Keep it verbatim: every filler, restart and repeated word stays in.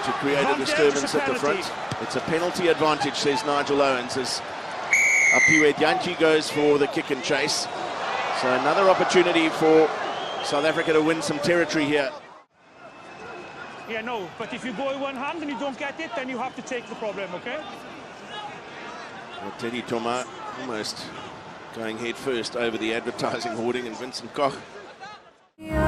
to create a disturbance at the front. It's a penalty advantage, says Nigel Owens, as Apiwe Dyanchi goes for the kick and chase. So another opportunity for South Africa to win some territory here. Yeah, no, but if you go in one hand and you don't get it, then you have to take the problem, okay? Well, Teddy Toma almost going head first over the advertising hoarding, and Vincent Koch